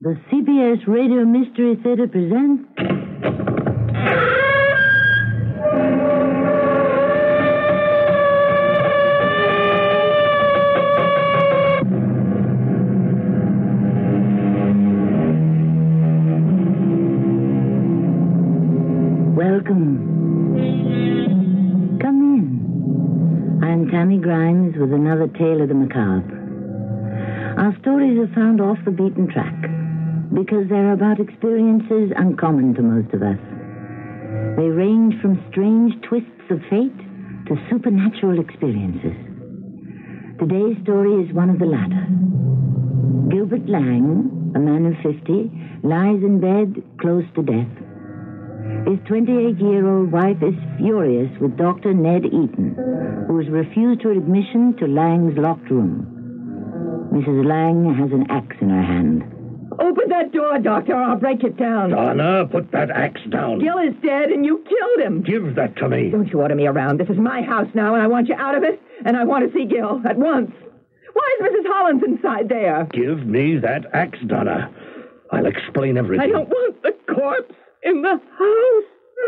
The CBS Radio Mystery Theater presents... Welcome. Come in. I'm Tammy Grimes with another tale of the macabre. Our stories are found off the beaten track, because they're about experiences uncommon to most of us. They range from strange twists of fate to supernatural experiences. Today's story is one of the latter. Gilbert Lang, a man of 50, lies in bed close to death. His 28-year-old wife is furious with Dr. Ned Eaton, who has refused her admission to Lang's locked room. Mrs. Lang has an axe in her hand. Open that door, Doctor, or I'll break it down. Donna, put that axe down. Gil is dead, and you killed him. Give that to me. Don't you order me around. This is my house now, and I want you out of it, and I want to see Gil at once. Why is Mrs. Hollins inside there? Give me that axe, Donna. I'll explain everything. I don't want the corpse in the house.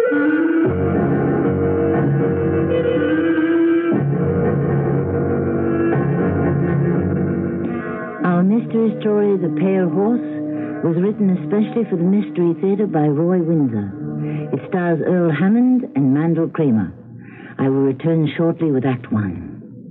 Our mystery story, The Pale Horse, was written especially for the Mystery Theater by Roy Windsor. It stars Earl Hammond and Mandel Kramer. I will return shortly with Act One.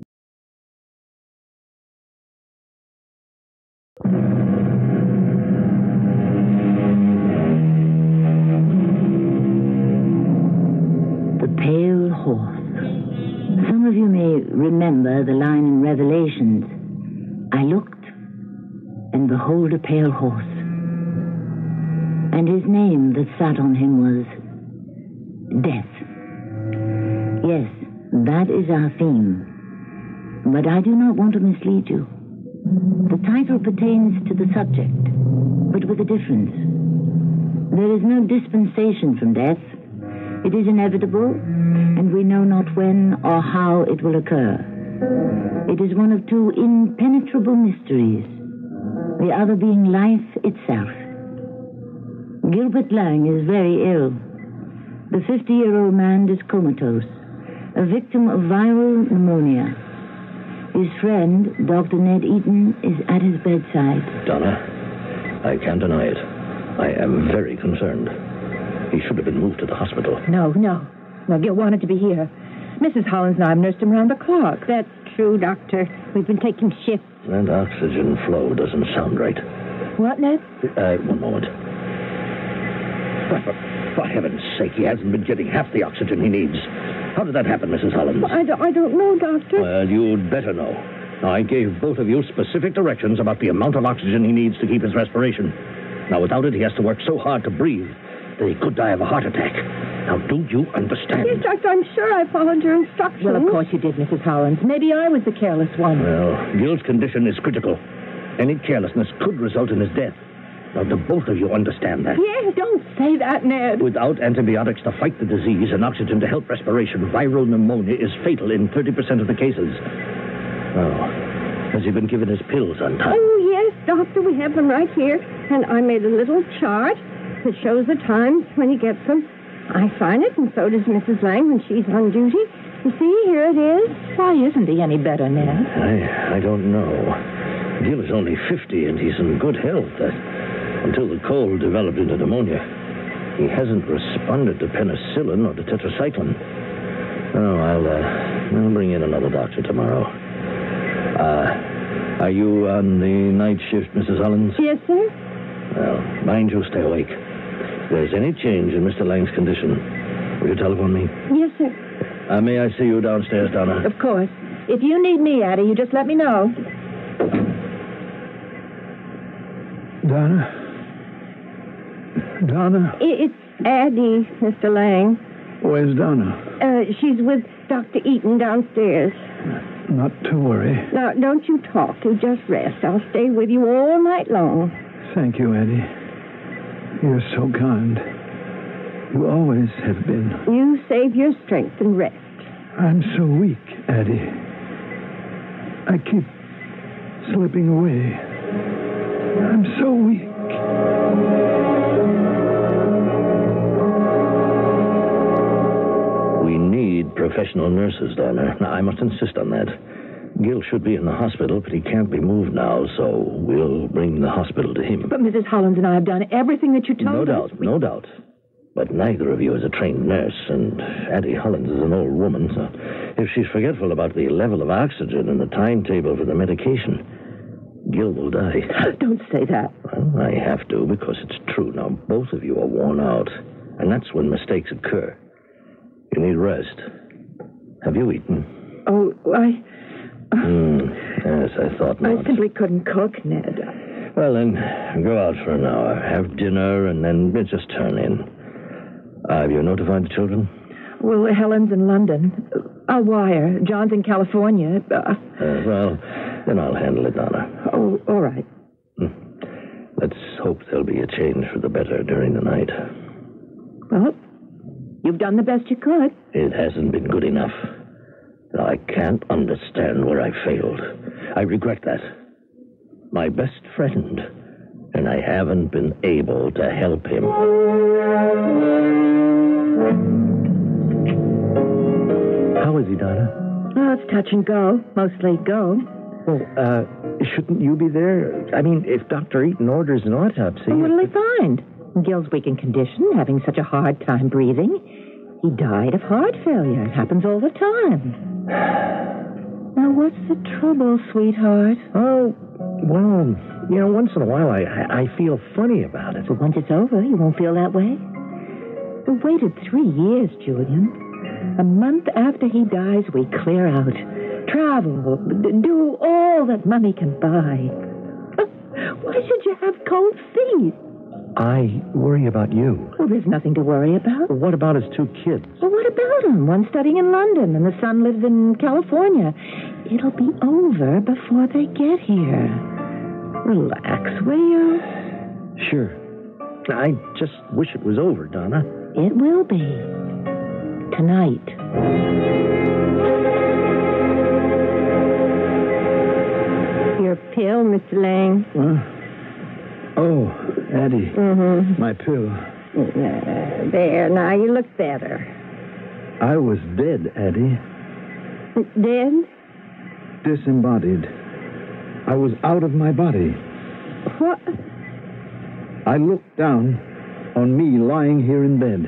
The Pale Horse. Some of you may remember the line in Revelations. I looked, and behold a pale horse. And his name that sat on him was Death. Yes, that is our theme. But I do not want to mislead you. The title pertains to the subject, but with a difference. There is no dispensation from death. It is inevitable, and we know not when or how it will occur. It is one of two impenetrable mysteries, the other being life itself. Gilbert Lang is very ill. The 50-year-old man is comatose, a victim of viral pneumonia. His friend, Dr. Ned Eaton, is at his bedside. Donna, I can't deny it. I am very concerned. He should have been moved to the hospital. No, Gil wanted to be here. Mrs. Hollins and I have nursed him round the clock. That's true, Doctor. We've been taking shifts. That oxygen flow doesn't sound right. What, Ned? One moment. For heaven's sake, he hasn't been getting half the oxygen he needs. How did that happen, Mrs. Hollins? Well, I don't know, Doctor. Well, you'd better know. I gave both of you specific directions about the amount of oxygen he needs to keep his respiration. Now, without it, he has to work so hard to breathe that he could die of a heart attack. Now, do you understand? Yes, Doctor, I'm sure I followed your instructions. Well, of course you did, Mrs. Hollins. Maybe I was the careless one. Well, Gil's condition is critical. Any carelessness could result in his death. Now, do both of you understand that? Yes, don't say that, Ned. Without antibiotics to fight the disease and oxygen to help respiration, viral pneumonia is fatal in 30% of the cases. Oh, has he been given his pills on time? Oh, yes, Doctor, we have them right here. And I made a little chart that shows the times when he gets them. I sign it, and so does Mrs. Lang when she's on duty. You see, here it is. Why isn't he any better, Ned? I don't know. Gil is only 50, and he's in good health. Until the cold developed into pneumonia. He hasn't responded to penicillin or to tetracycline. Oh, I'll bring in another doctor tomorrow. Are you on the night shift, Mrs. Hollins? Yes, sir. Well, mind you stay awake. If there's any change in Mr. Lang's condition, will you telephone me? Yes, sir. May I see you downstairs, Donna? Of course. If you need me, Addie, you just let me know. Donna? It's Addie, Mr. Lang. Where's Donna? She's with Dr. Eaton downstairs. Not to worry. Now, don't you talk. You just rest. I'll stay with you all night long. Thank you, Addie. You're so kind. You always have been. You save your strength and rest. I'm so weak, Addie. I keep slipping away. I'm so weak. additional nurses, Donna. Now, I must insist on that. Gil should be in the hospital, but he can't be moved now, so we'll bring the hospital to him. But Mrs. Hollins and I have done everything that you told us. No doubt. But neither of you is a trained nurse, and Addie Hollins is an old woman, so if she's forgetful about the level of oxygen and the timetable for the medication, Gil will die. Don't say that. Well, I have to, because it's true. Now, both of you are worn out, and that's when mistakes occur. You need rest. Have you eaten? Oh, Yes, I thought not. I simply couldn't cook, Ned. Well, then, go out for an hour, have dinner, and then just turn in. Have you notified the children? Well, Helen's in London. I'll wire. John's in California. Well, then I'll handle it, Donna. Oh, all right. Let's hope there'll be a change for the better during the night. Well, you've done the best you could. It hasn't been good enough. I can't understand where I failed. I regret that. My best friend, and I haven't been able to help him. How is he, Donna? Oh, it's touch and go. Mostly go. Well, shouldn't you be there? I mean, if Dr. Eaton orders an autopsy... Well, what'll he find? Gil's weak in condition, having such a hard time breathing. He died of heart failure. It happens all the time. Now, what's the trouble, sweetheart? Oh, well, once in a while I feel funny about it. But once it's over, you won't feel that way. We waited 3 years, Julian. A month after he dies, we clear out. Travel, do all that money can buy. Why should you have cold feet? I worry about you. Well, there's nothing to worry about. Well, what about his 2 kids? Well, what about them? One's studying in London, and the son lives in California. It'll be over before they get here. Relax, will you? Sure. I just wish it was over, Donna. It will be. Tonight. Your pill, Mr. Lang. Oh, Addie. Mm-hmm. My pill. There, now you look better. I was dead, Addie. Dead? Disembodied. I was out of my body. What? I looked down on me lying here in bed.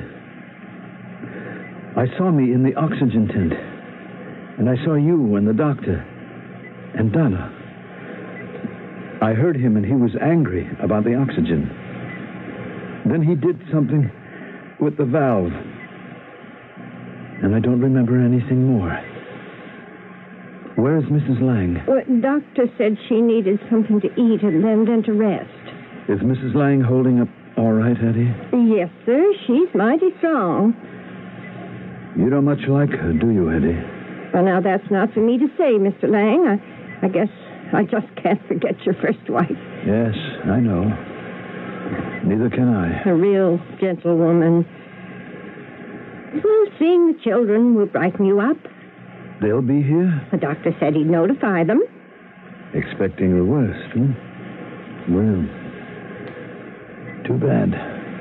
I saw me in the oxygen tent. And I saw you and the doctor. And Donna. I heard him, and he was angry about the oxygen. Then he did something with the valve. And I don't remember anything more. Where's Mrs. Lang? Well, doctor said she needed something to eat and then to rest. Is Mrs. Lang holding up all right, Eddie? Yes, sir. She's mighty strong. You don't much like her, do you, Eddie? Well, now, that's not for me to say, Mr. Lang. I guess I just can't forget your first wife. Yes, I know. Neither can I. A real gentlewoman. Well, seeing the children will brighten you up. They'll be here? The doctor said he'd notify them. Expecting the worst, Well, too bad.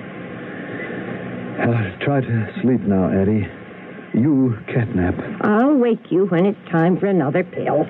I'll try to sleep now, Eddie. You catnap. I'll wake you when it's time for another pill.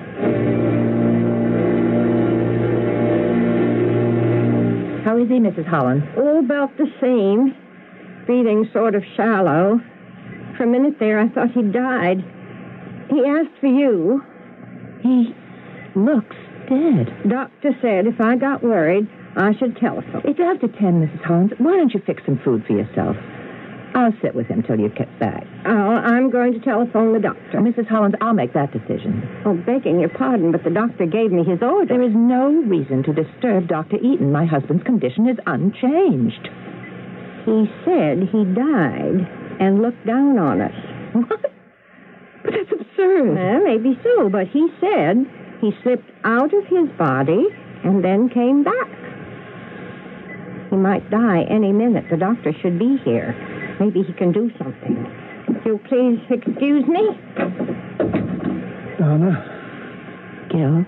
How is he, Mrs. Hollins? Oh, about the same. Breathing sort of shallow. For a minute there, I thought he'd died. He asked for you. He looks dead. Doctor said if I got worried, I should telephone. It's after 10, Mrs. Hollins. Why don't you fix some food for yourself? I'll sit with him till you get back. Oh, I'm going to telephone the doctor. Mrs. Hollins, I'll make that decision. Oh, begging your pardon, but the doctor gave me his order. There is no reason to disturb Dr. Eaton. My husband's condition is unchanged. He said he died and looked down on us. What? But that's absurd. Well, maybe so, but he said he slipped out of his body and then came back. He might die any minute. The doctor should be here. Maybe he can do something. If you'll please excuse me. Donna? Gil,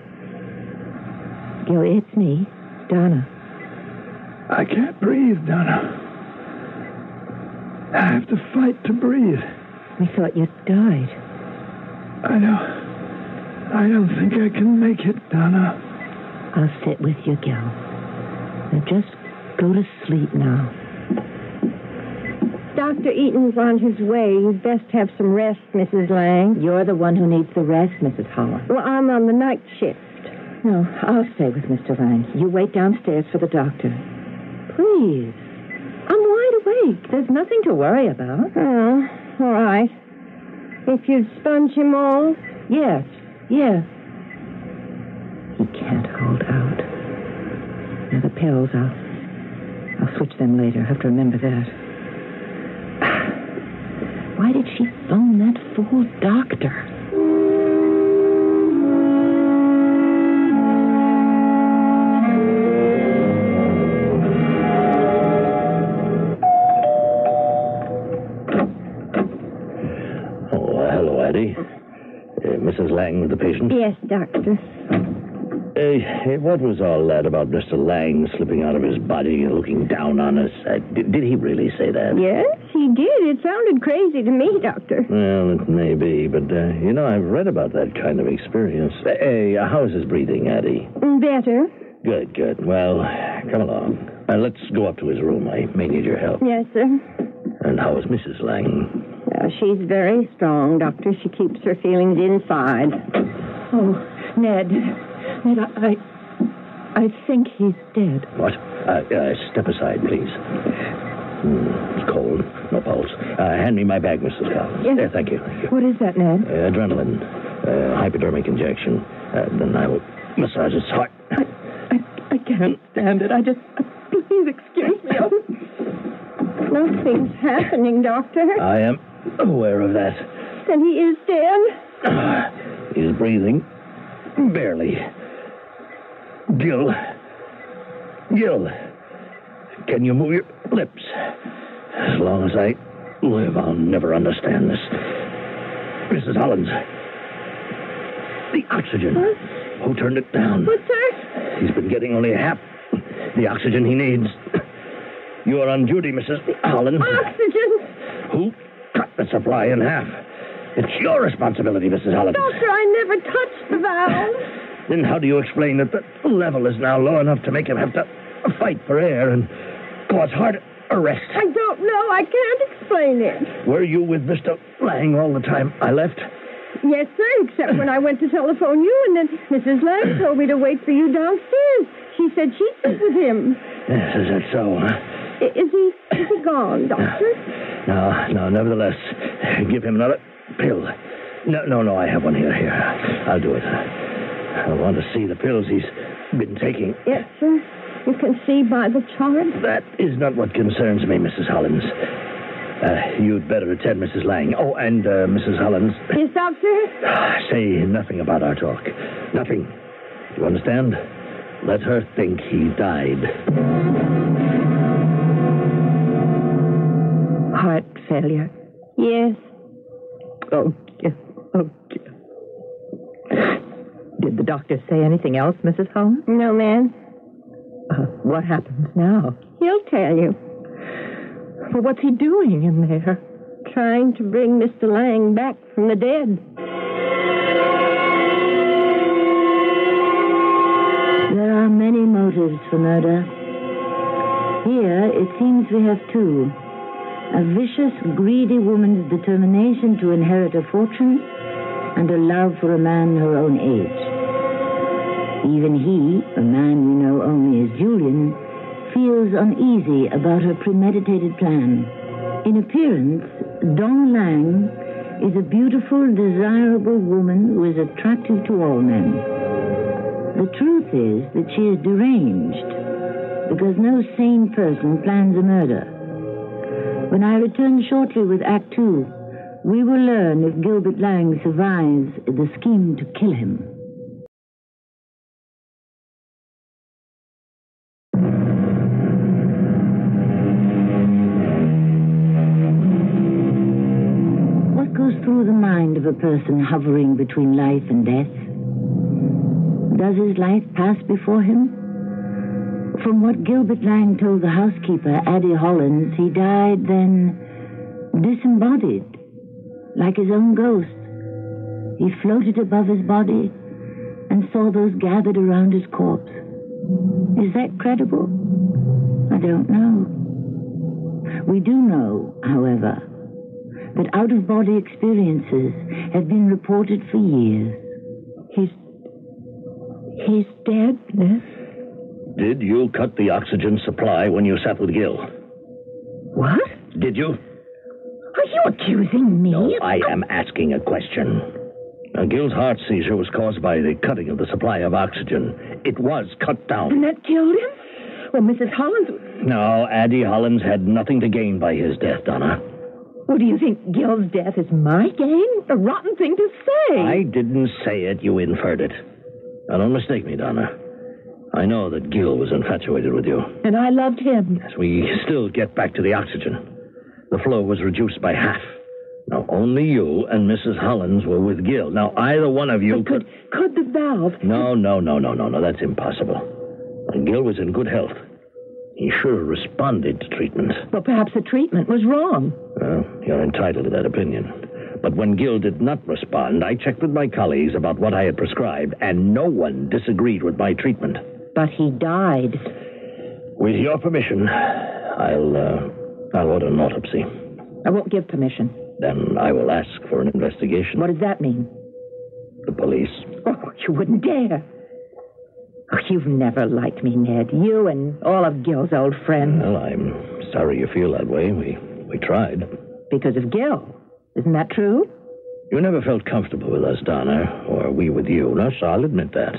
it's me, Donna. I can't breathe, Donna. I have to fight to breathe. We thought you died. I don't think I can make it, Donna. I'll sit with you, Gil. Now just go to sleep now. Dr. Eaton's on his way. You'd best have some rest, Mrs. Lang. You're the one who needs the rest, Mrs. Holland. Well, I'm on the night shift. No, I'll stay with Mr. Lang. You wait downstairs for the doctor. Please. I'm wide awake. There's nothing to worry about. Oh, all right. If you'd sponge him all. Yes. He can't hold out. Now the pills, I'll switch them later. I have to remember that. Why did she phone that fool doctor? Hello, Addie. Mrs. Lang with the patient? Yes, doctor. What was all that about Mr. Lang slipping out of his body and looking down on us? Did he really say that? Yes, he did. It sounded crazy to me, doctor. Well, it may be, but, I've read about that kind of experience. How is his breathing, Addie? Better. Good. Well, come along. Let's go up to his room. I may need your help. Yes, sir. And how is Mrs. Lang? Well, she's very strong, doctor. She keeps her feelings inside. Oh, Ned, I think he's dead. What? Step aside, please. It's cold. No pulse. Hand me my bag, Mrs. Collins. Yes. There, thank you. What is that, Ned? Adrenaline. Hypodermic injection. Then I will massage his heart. I can't stand it. Please excuse me. Oh. Nothing's happening, doctor. I am aware of that. Then he is dead? He's breathing. Barely. Gil. Can you move your lips? As long as I live, I'll never understand this. Mrs. Hollins. The oxygen. What? Who turned it down? What, sir? He's been getting only half the oxygen he needs. You are on duty, Mrs. Hollins. Oxygen? Who cut the supply in half? It's your responsibility, Mrs. Hollins. Doctor, I never touched the valve. Then how do you explain that the level is now low enough to make him have to fight for air and cause heart arrest? I don't know. I can't explain it. Were you with Mr. Lang all the time I left? Yes, sir, except when I went to telephone you, and then Mrs. Lang told me to wait for you downstairs. She said she'd sit with him. Yes, is that so, huh? Is he gone, doctor? No, nevertheless, give him another pill. No, I have one here. I'll do it. I want to see the pills he's been taking. Yes, sir. You can see by the chart. That is not what concerns me, Mrs. Hollins. You'd better attend Mrs. Lang. Oh, and Mrs. Hollins. Yes, doctor? Say nothing about our talk. Nothing. You understand? Let her think he died. Heart failure. Yes. Oh, dear. Did the doctor say anything else, Mrs. Holmes? No, ma'am. What happens now? He'll tell you. Well, what's he doing in there? Trying to bring Mr. Lang back from the dead. There are many motives for murder. Here, it seems we have two. A vicious, greedy woman's determination to inherit a fortune, and a love for a man her own age. Even he, a man we know only as Julian, feels uneasy about her premeditated plan. In appearance, Dong Lang is a beautiful, desirable woman who is attractive to all men. The truth is that she is deranged, because no sane person plans a murder. When I return shortly with Act 2, we will learn if Gilbert Lang survives the scheme to kill him. What goes through the mind of a person hovering between life and death? Does his life pass before him? From what Gilbert Lang told the housekeeper, Addie Hollins, he died then disembodied, like his own ghost. He floated above his body and saw those gathered around his corpse. Is that credible? I don't know. We do know, however, that out-of-body experiences have been reported for years. He's dead, Ned? Did you cut the oxygen supply when you sat with Gil? What? Did you? Are you accusing me? No, I am asking a question. Now, Gil's heart seizure was caused by the cutting of the supply of oxygen. It was cut down. And that killed him? Well, Mrs. Hollins... No, Addie Hollins had nothing to gain by his death, Donna. Well, do you think Gil's death is my gain? A rotten thing to say. I didn't say it. You inferred it. Now, don't mistake me, Donna. I know that Gil was infatuated with you. And I loved him. As we still get back to the oxygen, the flow was reduced by half. Now, only you and Mrs. Hollins were with Gil. Now, either one of you could the valve... No. That's impossible. When Gil was in good health, he should have responded to treatment. Well, perhaps the treatment was wrong. Well, you're entitled to that opinion. But when Gil did not respond, I checked with my colleagues about what I had prescribed, and no one disagreed with my treatment. But he died. With your permission, I'll order an autopsy. I won't give permission. Then I will ask for an investigation. What does that mean? The police. Oh, you wouldn't dare. Oh, you've never liked me, Ned. You and all of Gil's old friends. Well, I'm sorry you feel that way. We tried. Because of Gil. Isn't that true? You never felt comfortable with us, Donna, or we with you. No, so I'll admit that.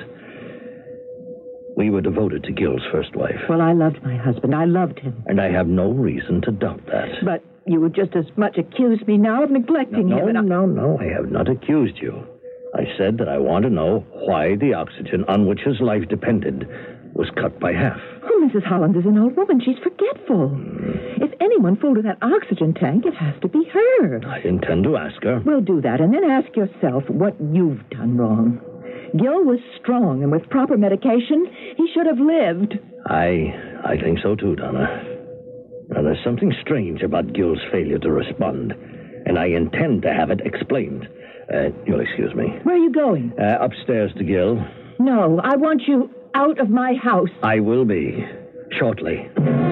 We were devoted to Gil's first wife. Well, I loved my husband. I loved him. And I have no reason to doubt that. But you would just as much accuse me now of neglecting him. No, I have not accused you. I said that I want to know why the oxygen on which his life depended was cut by half. Oh, Mrs. Hollins is an old woman. She's forgetful. If anyone fooled with that oxygen tank, it has to be her. I intend to ask her. Well, do that, and then ask yourself what you've done wrong. Gil was strong, and with proper medication, he should have lived. I think so, too, Donna. Now, there's something strange about Gil's failure to respond, and I intend to have it explained. You'll excuse me. Where are you going? Upstairs to Gil. No, I want you out of my house. I will be. Shortly.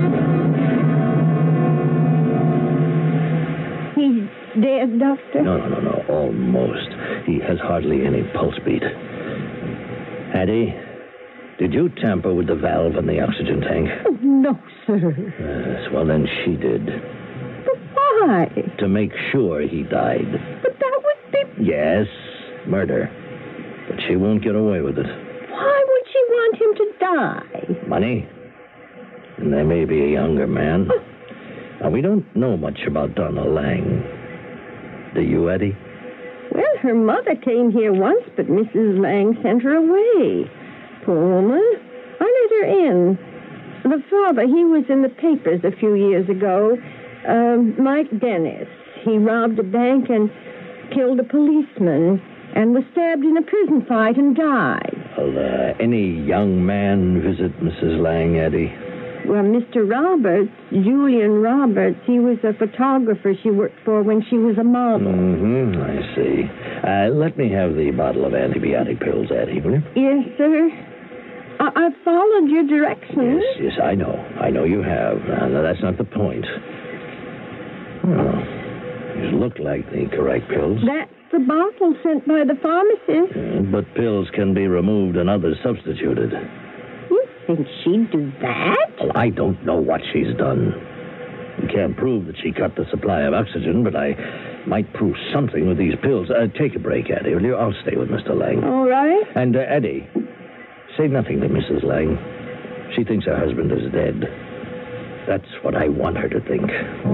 He's dead, Doctor? No. Almost. He has hardly any pulse beat. Addie, did you tamper with the valve in the oxygen tank? Oh, no, sir. Yes, well, then she did. But why? To make sure he died. But that would be... Yes, murder. But she won't get away with it. Why would she want him to die? Money. And there may be a younger man. Now, we don't know much about Donna Lang. Do you, Eddie? Well, her mother came here once, but Mrs. Lang sent her away. Poor woman. I let her in. The father, he was in the papers a few years ago. Mike Dennis. He robbed a bank and killed a policeman and was stabbed in a prison fight and died. Well, any young man visit Mrs. Lang, Eddie? Well, Mr. Roberts, Julian Roberts, he was a photographer she worked for when she was a model. I see. Let me have the bottle of antibiotic pills, Eddie, will you? Yes, sir. I followed your directions. Yes, I know. I know you have. Now, that's not the point. Well, these look like the correct pills. That's the bottle sent by the pharmacist. But pills can be removed and others substituted. You think she'd do that? Well, I don't know what she's done. We can't prove that she cut the supply of oxygen, but I might prove something with these pills. Take a break, Eddie, will you? I'll stay with Mr. Lang. All right. And, Eddie, say nothing to Mrs. Lang. She thinks her husband is dead. That's what I want her to think.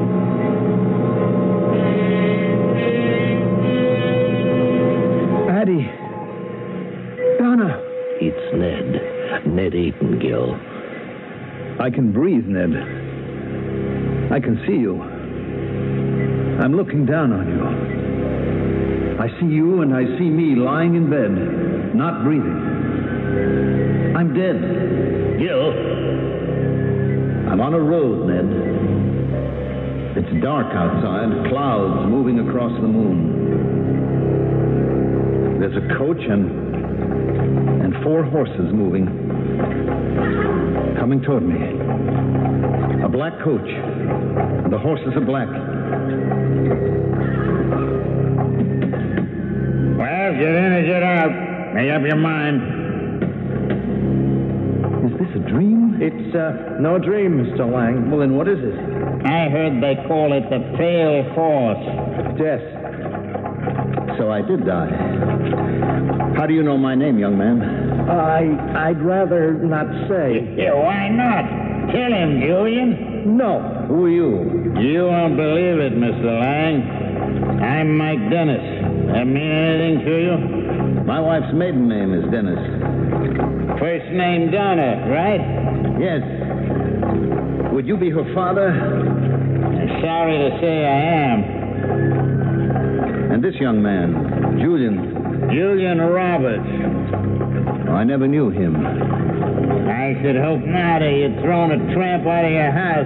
Addie. Donna. It's Ned. Ned Eaton-Gill. I can breathe, Ned. I can see you. I'm looking down on you. I see you and I see me lying in bed, not breathing. I'm dead. Gill? I'm on a road, Ned. It's dark outside, clouds moving across the moon. There's a coach and 4 horses moving. Coming toward me. A black coach. And the horses are black. Well, get in or get out. Make up your mind. Is this a dream? It's no dream, Mr. Lang. Well, then what is it? I heard they call it the pale horse. Death. So I did die. How do you know my name, young man? I'd rather not say. Yeah, why not? Kill him, Julian. No. Who are you? You won't believe it, Mr. Lang. I'm Mike Dennis. That mean anything to you? My wife's maiden name is Dennis. First name Donna, right? Yes. Would you be her father? I'm sorry to say I am. And this young man, Julian Roberts. I never knew him. I should hope not, or you'd thrown a tramp out of your house.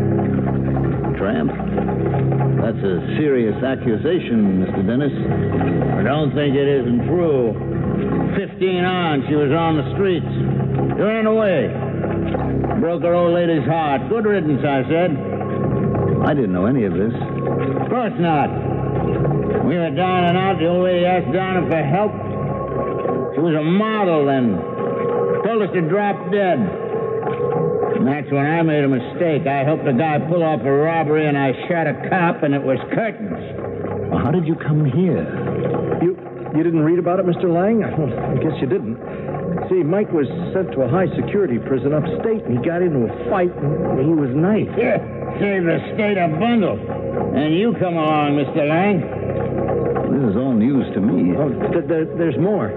Tramp? That's a serious accusation, Mr. Dennis. I don't think it isn't true. 15 on, she was on the streets. She ran away. Broke her old lady's heart. Good riddance, I said. I didn't know any of this. Of course not. We were down and out. The old lady asked Donna for help. She was a model then. Told us to drop dead. And that's when I made a mistake. I helped a guy pull off a robbery, and I shot a cop, and it was curtains. Well, how did you come here? You didn't read about it, Mr. Lang? Well, I guess you didn't. See, Mike was sent to a high-security prison upstate, and he got into a fight, and he was knifed. Yeah, save the state a bundle. And you come along, Mr. Lang. This is all news to me. Oh, there's more.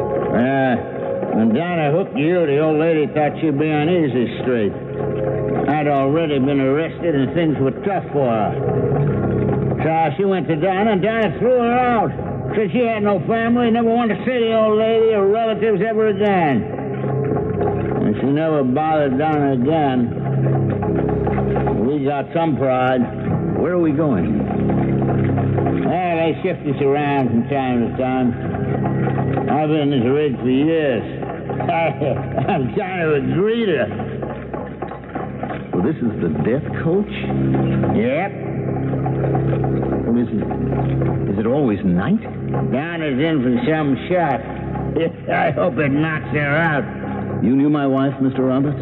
When Donna hooked you, the old lady thought she'd be on easy street. I'd already been arrested, and things were tough for her. So she went to Donna, and Donna threw her out. Said she had no family, never wanted to see the old lady or relatives ever again. And she never bothered Donna again. We got some pride. Where are we going? Well, they shift us around from time to time. I've been in this rig for years. I'm kind of a greeter. Well, this is the death coach? Yep. Well, is it always night? Donna's in for some shot. I hope it knocks her out. You knew my wife, Mr. Roberts?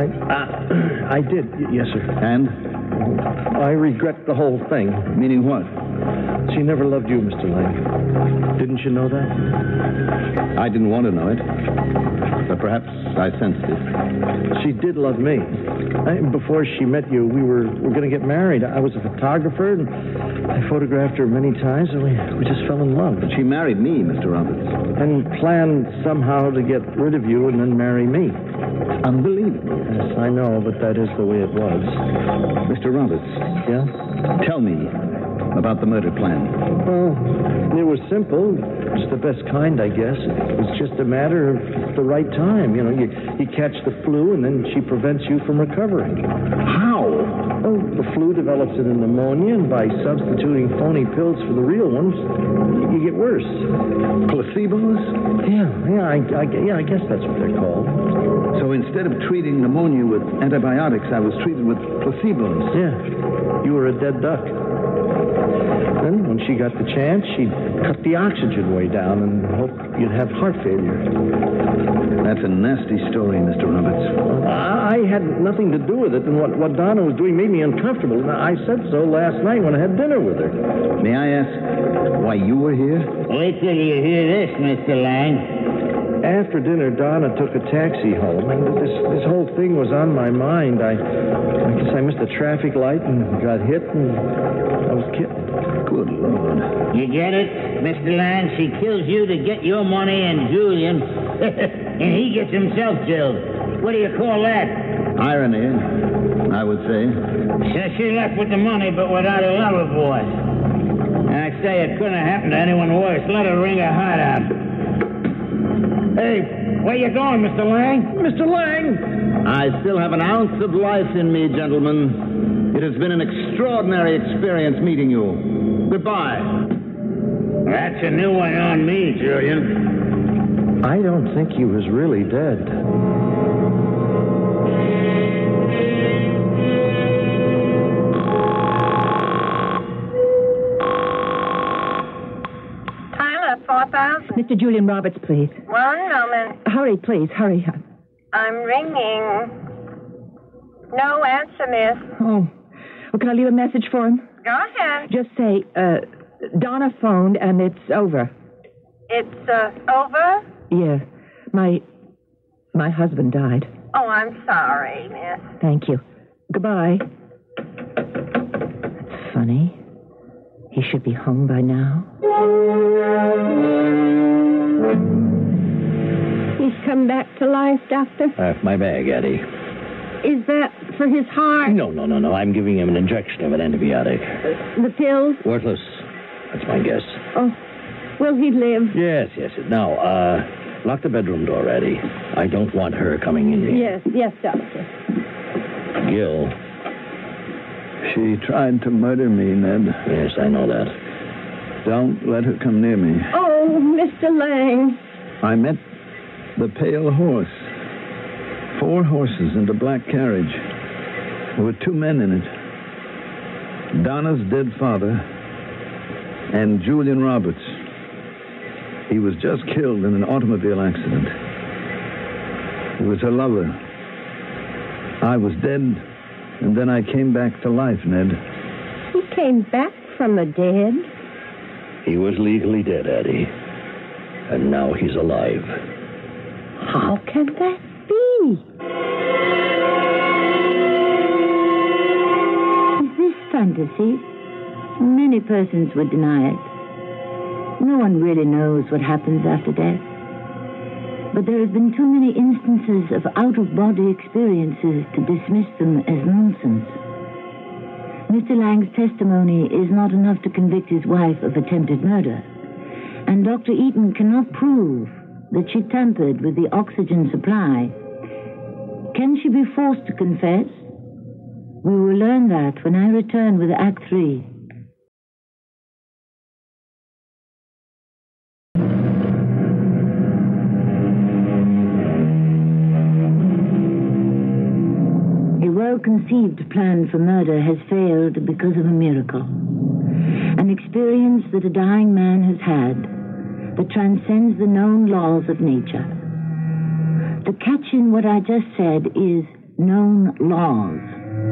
I did, yes, sir. And? I regret the whole thing. Meaning what? She never loved you, Mr. Lang. Didn't you know that? I didn't want to know it. But perhaps I sensed it. She did love me. Before she met you, we were going to get married. I was a photographer, and I photographed her many times, and we just fell in love. But she married me, Mr. Roberts. And planned somehow to get rid of you and then marry me. Unbelievable. Yes, I know, but that is the way it was. Mr. Roberts. Yeah? Tell me about the murder plan. Well, it was simple. Just the best kind, I guess. It was just a matter of the right time. You know, you catch the flu, and then she prevents you from recovering. How? Oh, the flu develops into pneumonia, and by substituting phony pills for the real ones, you get worse. Placebos? Yeah, I guess that's what they're called. So instead of treating pneumonia with antibiotics, I was treated with placebos. Yeah, you were a dead duck. Then, when she got the chance, she'd cut the oxygen way down and hope you'd have heart failure. That's a nasty story, Mr. Roberts. I had nothing to do with it, and what Donna was doing made me uncomfortable. And I said so last night when I had dinner with her. May I ask why you were here? Wait till you hear this, Mr. Lang. After dinner, Donna took a taxi home, and this whole thing was on my mind. I guess I missed a traffic light and got hit, and I was killed. Good Lord. You get it, Mr. Lang? She kills you to get your money and Julian, and he gets himself killed. What do you call that? Irony, I would say. So she left with the money, but without a lover boy. I say it couldn't have happened to anyone worse. Let her wring her heart out. Hey, where you going, Mr. Lang? Mr. Lang! I still have an ounce of life in me, gentlemen. It has been an extraordinary experience meeting you. Goodbye. That's a new one on me, Julian. I don't think he was really dead. Tyler, 4,000. Mr. Julian Roberts, please. 1 moment. Hurry, please, hurry. I'm ringing. No answer, miss. Oh. Well, can I leave a message for him? Go ahead. Just say, Donna phoned and it's over. It's, over? Yeah. My husband died. Oh, I'm sorry, miss. Thank you. Goodbye. That's funny. He should be home by now. He's come back to life, Doctor? My bag, Eddie. Is that for his heart? No. I'm giving him an injection of an antibiotic. The pills? Worthless. That's my guess. Oh, will he live? Yes. Now, lock the bedroom door, Eddie. I don't want her coming in here. Yes, Doctor. Gil. She tried to murder me, Ned. Yes, I know that. Don't let her come near me. Oh, Mr. Lang. I met the pale horse. 4 horses and a black carriage. There were 2 men in it. Donna's dead father and Julian Roberts. He was just killed in an automobile accident. He was her lover. I was dead, and then I came back to life, Ned. He came back from the dead? He was legally dead, Eddie. And now he's alive. How can that be? Is this fantasy? Many persons would deny it. No one really knows what happens after death. But there have been too many instances of out-of-body experiences to dismiss them as nonsense. Mr. Lang's testimony is not enough to convict his wife of attempted murder. And Dr. Eaton cannot prove that she tampered with the oxygen supply. Can she be forced to confess? We will learn that when I return with Act 3. A well-conceived plan for murder has failed because of a miracle. An experience that a dying man has had that transcends the known laws of nature. The catch in what I just said is known laws.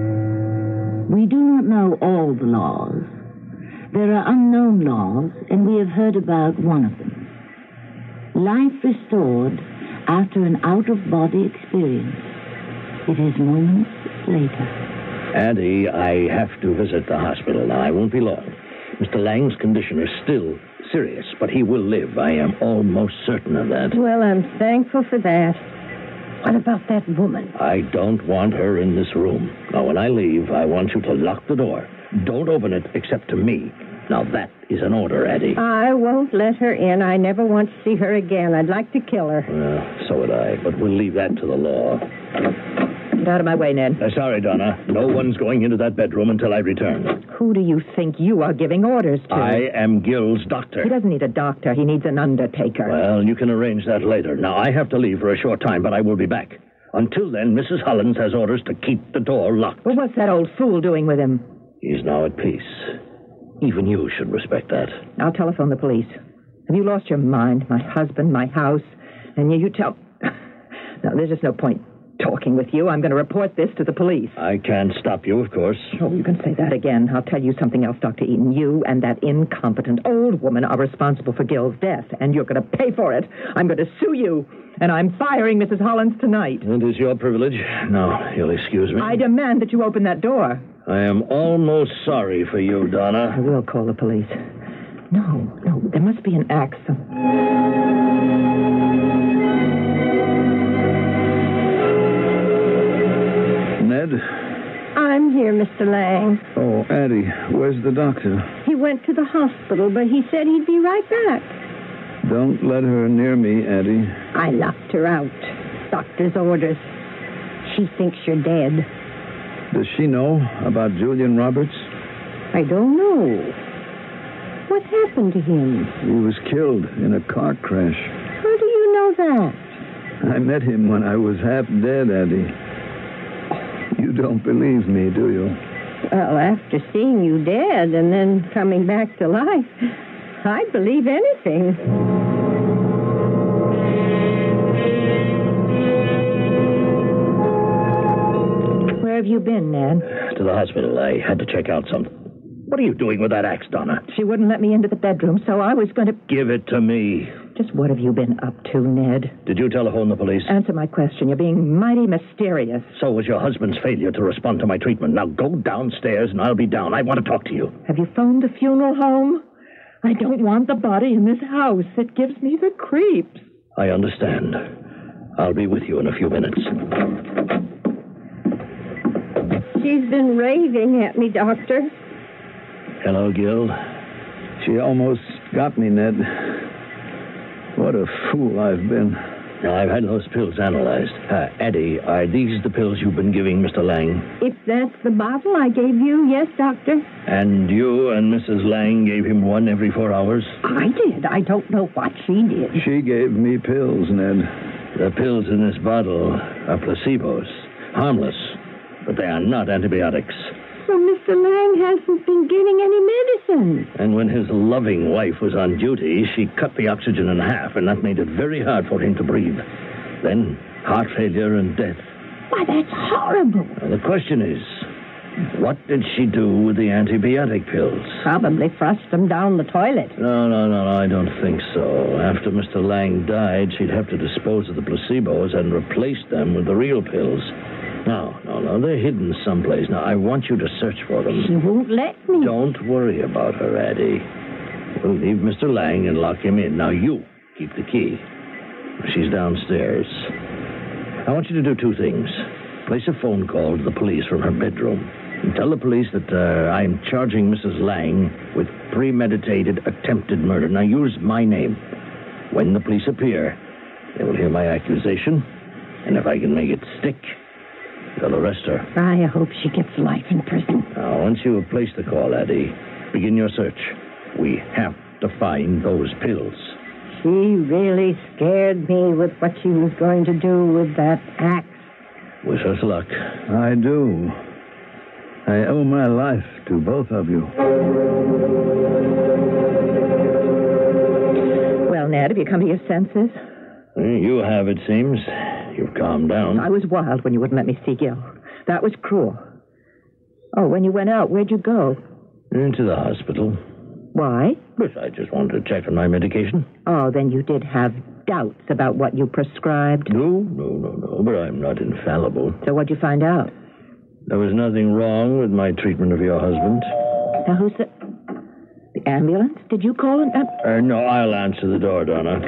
We do not know all the laws. There are unknown laws, and we have heard about one of them. Life restored after an out-of-body experience. It is moments later. Addie, I have to visit the hospital now. I won't be long. Mr. Lang's condition is still serious, but he will live. I am almost certain of that. Well, I'm thankful for that. What about that woman? I don't want her in this room. Now, when I leave, I want you to lock the door. Don't open it except to me. Now, that is an order, Addie. I won't let her in. I never want to see her again. I'd like to kill her. Well, so would I, but we'll leave that to the law. Get out of my way, Ned. Sorry, Donna. No one's going into that bedroom until I return. Who do you think you are giving orders to? I am Gil's doctor. He doesn't need a doctor. He needs an undertaker. Well, you can arrange that later. Now, I have to leave for a short time, but I will be back. Until then, Mrs. Hollins has orders to keep the door locked. Well, what's that old fool doing with him? He's now at peace. Even you should respect that. I'll telephone the police. Have you lost your mind? My husband, my house, and you tell... No, there's just no point talking with you. I'm going to report this to the police. I can't stop you, of course. Oh, you can say that again. I'll tell you something else, Dr. Eaton. You and that incompetent old woman are responsible for Gil's death, and you're going to pay for it. I'm going to sue you, and I'm firing Mrs. Hollins tonight. It is your privilege. Now, you'll excuse me. I demand that you open that door. I am almost sorry for you, Donna. I will call the police. No, there must be an axe. Ned? I'm here, Mr. Lang. Oh, Addie, where's the doctor? He went to the hospital, but he said he'd be right back. Don't let her near me, Addie. I locked her out. Doctor's orders. She thinks you're dead. Does she know about Julian Roberts? I don't know. What happened to him? He was killed in a car crash. How do you know that? I met him when I was half dead, Addie. You don't believe me, do you? Well, after seeing you dead and then coming back to life, I'd believe anything. Where have you been, Ned? To the hospital. I had to check out something. What are you doing with that axe, Donna? She wouldn't let me into the bedroom, so I was going to... Give it to me. Just what have you been up to, Ned? Did you telephone the police? Answer my question. You're being mighty mysterious. So was your husband's failure to respond to my treatment. Now go downstairs and I'll be down. I want to talk to you. Have you phoned the funeral home? I don't want the body in this house. It gives me the creeps. I understand. I'll be with you in a few minutes. She's been raving at me, Doctor. Hello, Gil. She almost got me, Ned. What a fool I've been. Now, I've had those pills analyzed. Eddie, are these the pills you've been giving Mr. Lang? If that's the bottle I gave you, yes, Doctor. And you and Mrs. Lang gave him one every 4 hours? I did. I don't know what she did. She gave me pills, Ned. The pills in this bottle are placebos. Harmless, but they are not antibiotics. So Mr. Lang hasn't been getting any medicine. And when his loving wife was on duty, she cut the oxygen in half, and that made it very hard for him to breathe. Then, heart failure and death. Why, that's horrible. Now, the question is, what did she do with the antibiotic pills? Probably flushed them down the toilet. No, I don't think so. After Mr. Lang died, she'd have to dispose of the placebos and replace them with the real pills. No, they're hidden someplace. Now, I want you to search for them. She won't let me. Don't worry about her, Addie. We'll leave Mr. Lang and lock him in. Now, you keep the key. She's downstairs. I want you to do two things. Place a phone call to the police from her bedroom. And tell the police that I'm charging Mrs. Lang with premeditated attempted murder. Now, use my name. When the police appear, they will hear my accusation. And if I can make it stick, they'll arrest her. I hope she gets life in prison. Now, once you have placed the call, Addie, begin your search. We have to find those pills. She really scared me with what she was going to do with that axe. Wish us luck. I do. I owe my life to both of you. Well, Ned, have you come to your senses? You have, it seems. You've calmed down. I was wild when you wouldn't let me see Gil. That was cruel. Oh, when you went out, where'd you go? Into the hospital. Why? Yes, I just wanted to check on my medication. Oh, then you did have doubts about what you prescribed? No, but I'm not infallible. So what'd you find out? There was nothing wrong with my treatment of your husband. Now, who's the ambulance? Did you call it? No, I'll answer the door, Donna.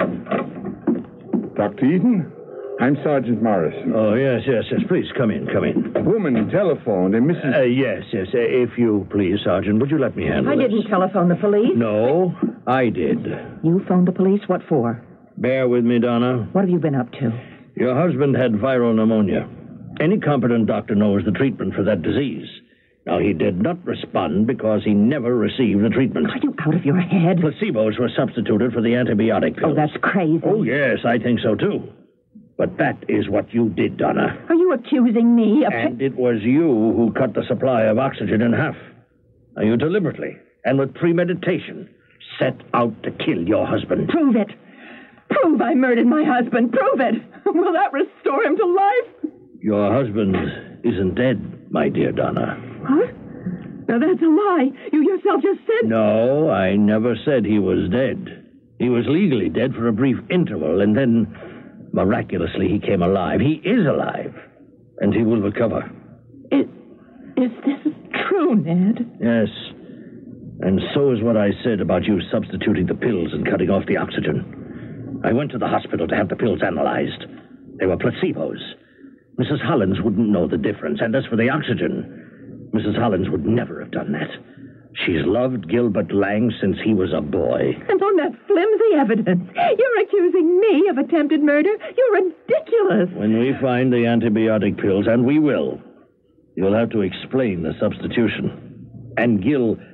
Dr. Eden? I'm Sergeant Morris. Oh, yes. Please, come in. A woman telephoned, and Mrs... Yes. If you please, Sergeant, would you let me handle I this? didn't telephone the police. No, I did. You phoned the police? What for? Bear with me, Donna. What have you been up to? Your husband had viral pneumonia. Any competent doctor knows the treatment for that disease. Now, he did not respond because he never received the treatment. Are you out of your head? Placebos were substituted for the antibiotic pills. Oh, that's crazy. Oh, yes, I think so, too. But that is what you did, Donna. Are you accusing me of... And it was you who cut the supply of oxygen in half. Now, you deliberately and with premeditation set out to kill your husband. Prove it. Prove I murdered my husband. Prove it. Will that restore him to life? Your husband isn't dead, my dear Donna. What? Now, that's a lie. You yourself just said... No, I never said he was dead. He was legally dead for a brief interval, and then, miraculously, he came alive. He is alive, and he will recover. Is this true, Ned? Yes. And so is what I said about you substituting the pills and cutting off the oxygen. I went to the hospital to have the pills analyzed. They were placebos. Mrs. Hollins wouldn't know the difference. And as for the oxygen, Mrs. Hollins would never have done that. She's loved Gilbert Lang since he was a boy. And on that flimsy evidence, you're accusing me of attempted murder? You're ridiculous. When we find the antibiotic pills, and we will, you'll have to explain the substitution. And Gil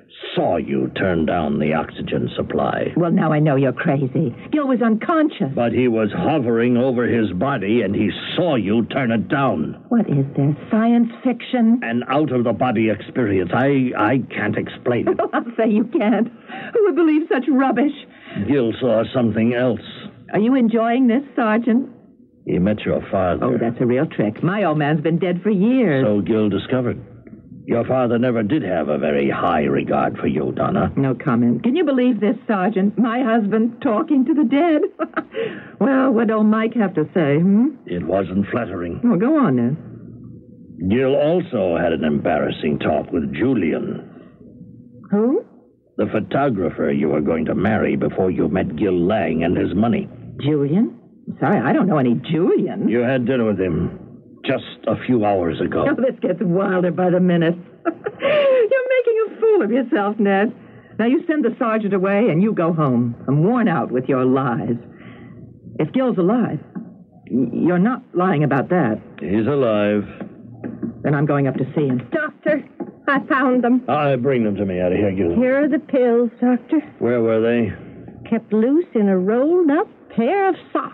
saw you turn down the oxygen supply. Well, now I know you're crazy. Gil was unconscious. But he was hovering over his body, and he saw you turn it down. What is this, science fiction? An out-of-the-body experience. I can't explain it. I'll say you can't. Who would believe such rubbish? Gil saw something else. Are you enjoying this, Sergeant? He met your father. Oh, that's a real trick. My old man's been dead for years. So Gil discovered. Your father never did have a very high regard for you, Donna. No comment. Can you believe this, Sergeant? My husband talking to the dead? Well, what'd old Mike have to say, It wasn't flattering. Well, go on, then. Gil also had an embarrassing talk with Julian. Who? The photographer you were going to marry before you met Gil Lang and his money. Julian? Sorry, I don't know any Julian. You had dinner with him just a few hours ago. Oh, this gets wilder by the minute. You're making a fool of yourself, Ned. Now you send the sergeant away and you go home. I'm worn out with your lies. If Gil's alive, you're not lying about that. He's alive. Then I'm going up to see him. Doctor, I found them. Bring them to me out of here, Gil. Here are the pills, Doctor. Where were they? Kept loose in a rolled-up pair of socks.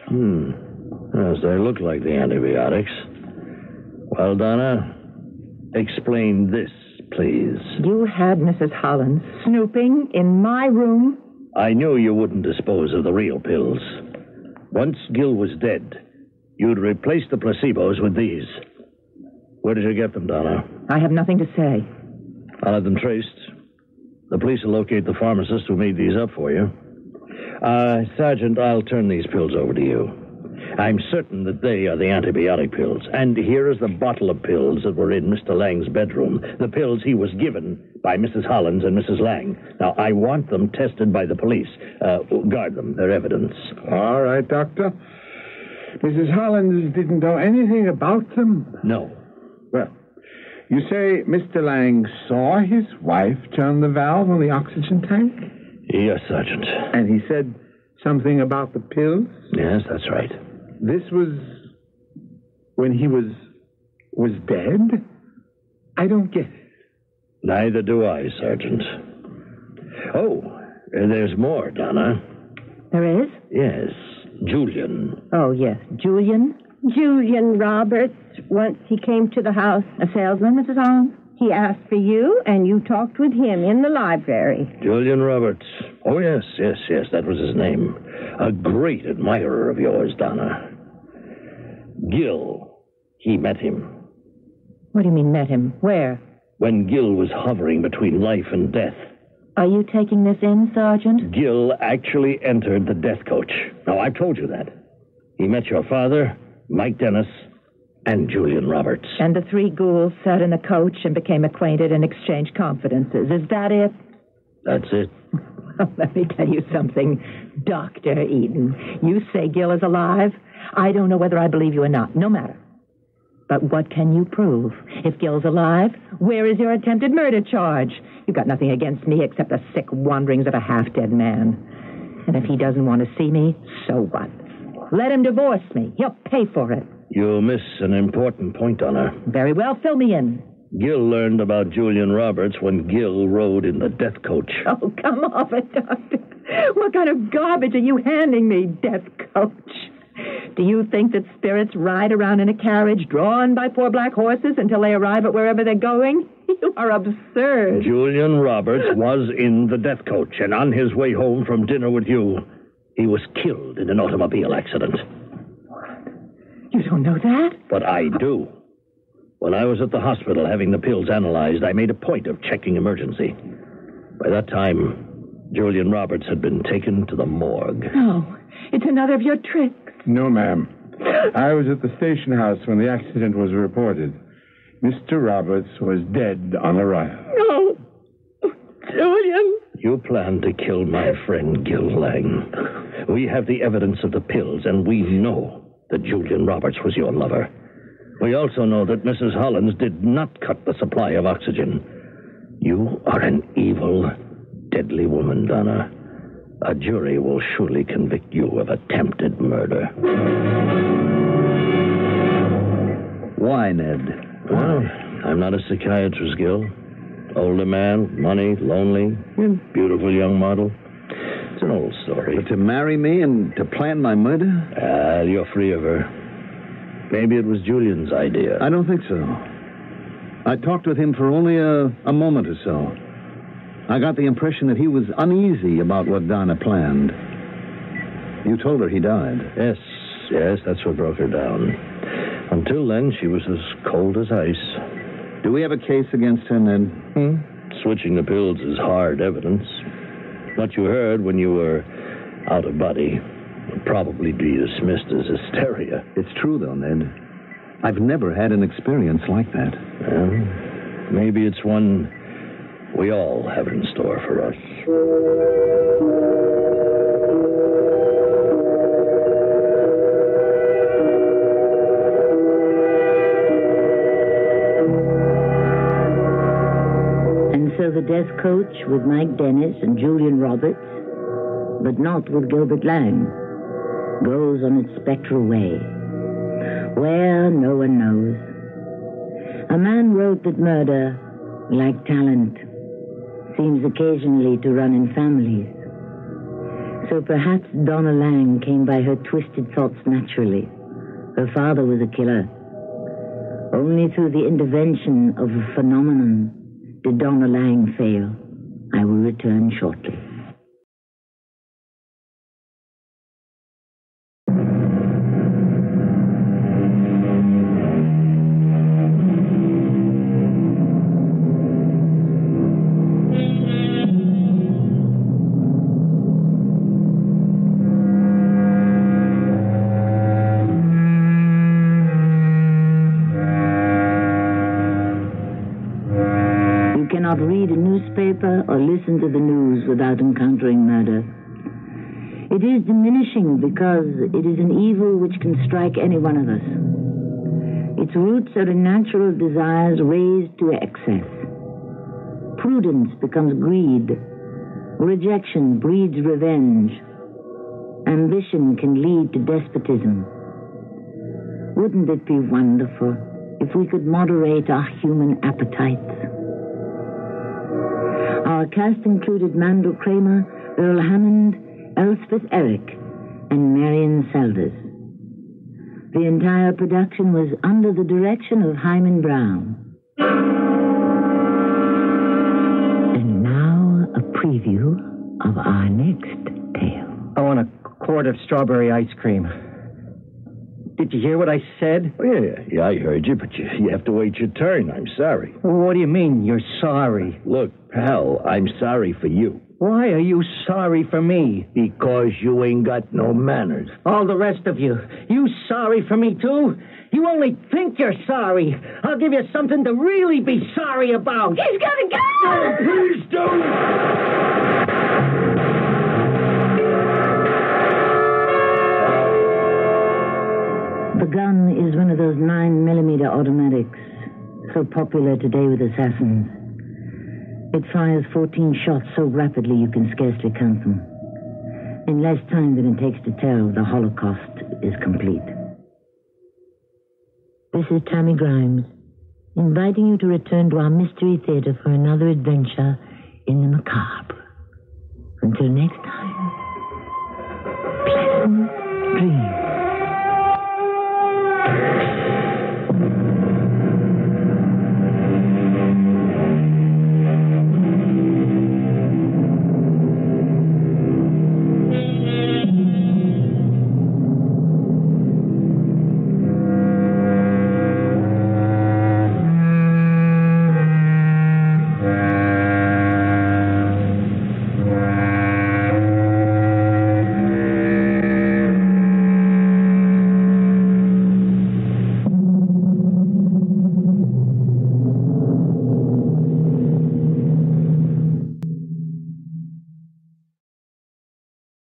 Yes, they look like the antibiotics. Well, Donna, explain this, please. You had Mrs. Hollins snooping in my room? I knew you wouldn't dispose of the real pills. Once Gil was dead, you'd replace the placebos with these. Where did you get them, Donna? I have nothing to say. I'll have them traced. The police will locate the pharmacist who made these up for you. Sergeant, I'll turn these pills over to you. I'm certain that they are the antibiotic pills. And here is the bottle of pills that were in Mr. Lang's bedroom. The pills he was given by Mrs. Hollins and Mrs. Lang. Now, I want them tested by the police. Guard them. They're evidence. All right, Doctor. Mrs. Hollins didn't know anything about them? No. Well, you say Mr. Lang saw his wife turn the valve on the oxygen tank? Yes, Sergeant. And he said something about the pills? Yes, that's right. This was when he was dead? I don't get it. Neither do I, Sergeant. Oh, there's more, Donna. There is? Yes, Julian. Oh, yes. Julian? Julian Roberts, once he came to the house. A salesman, Mrs. Hollins? He asked for you, and you talked with him in the library. Julian Roberts. Oh, yes, that was his name. A great admirer of yours, Donna. Gil, he met him. What do you mean, met him? Where? When Gil was hovering between life and death. Are you taking this in, Sergeant? Gil actually entered the death coach. Now, I've told you that. He met your father, Mike Dennis, and Julian Roberts. And the three ghouls sat in the coach and became acquainted and exchanged confidences. Is that it? That's it. Well, let me tell you something, Dr. Eden. You say Gil is alive. I don't know whether I believe you or not. No matter. But what can you prove? If Gil's alive, where is your attempted murder charge? You've got nothing against me except the sick wanderings of a half-dead man. And if he doesn't want to see me, so what? Let him divorce me. He'll pay for it. You miss an important point, Donna. Very well, fill me in. Gil learned about Julian Roberts when Gil rode in the death coach. Oh, come off it, Doctor. What kind of garbage are you handing me, death coach? Do you think that spirits ride around in a carriage drawn by four black horses until they arrive at wherever they're going? You are absurd. Julian Roberts was in the death coach, and on his way home from dinner with you, he was killed in an automobile accident. You don't know that? But I do. When I was at the hospital having the pills analyzed, I made a point of checking emergency. By that time, Julian Roberts had been taken to the morgue. No, it's another of your tricks. No, ma'am. I was at the station house when the accident was reported. Mr. Roberts was dead on arrival. No. Julian. You planned to kill my friend Gil Lang. We have the evidence of the pills, and we know that Julian Roberts was your lover. We also know that Mrs. Hollins did not cut the supply of oxygen. You are an evil, deadly woman, Donna. A jury will surely convict you of attempted murder. Why, Ned? Well, I'm not a psychiatrist, Gil. Older man, money, lonely, beautiful young model. It's an old story. But to marry me and to plan my murder? You're free of her. Maybe it was Julian's idea. I don't think so. I talked with him for only a moment or so. I got the impression that he was uneasy about what Donna planned. You told her he died. Yes, that's what broke her down. Until then, she was as cold as ice. Do we have a case against her, Ned? Switching the pills is hard evidence. What you heard when you were out of body would probably be dismissed as hysteria. It's true, though, Ned. I've never had an experience like that. Well, maybe it's one we all have in store for us. And so the death coach with Mike Dennis and Julian Roberts, but not with Gilbert Lang, goes on its spectral way. Where, no one knows. A man wrote that murder, like talent, seems occasionally to run in families. So perhaps Donna Lang came by her twisted thoughts naturally. Her father was a killer. Only through the intervention of a phenomenon did Donna Lang fail. I will return shortly. Read a newspaper or listen to the news without encountering murder. It is diminishing because it is an evil which can strike any one of us. Its roots are in natural desires raised to excess. Prudence becomes greed. Rejection breeds revenge. Ambition can lead to despotism. Wouldn't it be wonderful if we could moderate our human appetites? Our cast included Mandel Kramer, Earl Hammond, Elspeth Eric, and Marion Selders. The entire production was under the direction of Hyman Brown. And now a preview of our next tale. I want a quart of strawberry ice cream. Did you hear what I said? Oh, yeah, I heard you, but you have to wait your turn. I'm sorry. What do you mean, you're sorry? Look, pal, I'm sorry for you. Why are you sorry for me? Because you ain't got no manners. All the rest of you. You sorry for me, too? You only think you're sorry. I'll give you something to really be sorry about. He's gonna go! No, please don't! The gun is one of those 9mm automatics, so popular today with assassins. It fires 14 shots so rapidly you can scarcely count them. In less time than it takes to tell, the Holocaust is complete. This is Tammy Grimes, inviting you to return to our Mystery Theater for another adventure in the macabre. Until next time, pleasant dreams.